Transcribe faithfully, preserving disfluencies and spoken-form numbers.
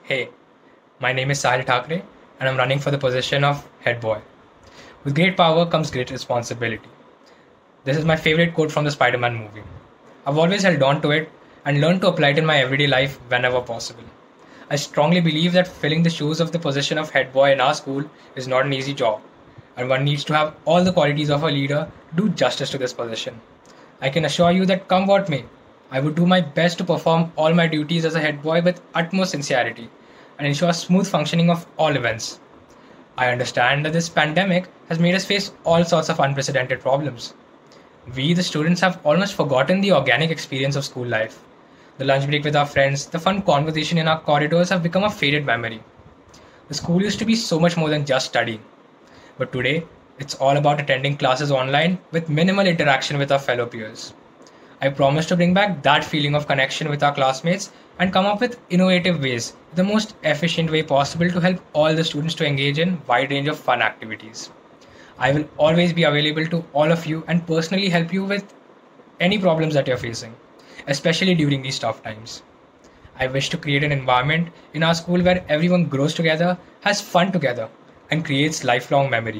Hey, my name is Sahil Thakre and I'm running for the position of head boy. With great power comes great responsibility. This is my favorite quote from the Spider Man movie. I've always held on to it and learned to apply it in my everyday life whenever possible. I strongly believe that filling the shoes of the position of head boy in our school is not an easy job, and one needs to have all the qualities of a leader to do justice to this position. I can assure you that come what may, I would do my best to perform all my duties as a head boy with utmost sincerity and ensure smooth functioning of all events. I understand that this pandemic has made us face all sorts of unprecedented problems. We, the students, have almost forgotten the organic experience of school life. The lunch break with our friends, the fun conversation in our corridors have become a faded memory. The school used to be so much more than just studying. But today, it's all about attending classes online with minimal interaction with our fellow peers. I promise to bring back that feeling of connection with our classmates and come up with innovative ways, the most efficient way possible to help all the students to engage in wide range of fun activities. I will always be available to all of you and personally help you with any problems that you're facing, especially during these tough times. I wish to create an environment in our school where everyone grows together, has fun together, and creates lifelong memories.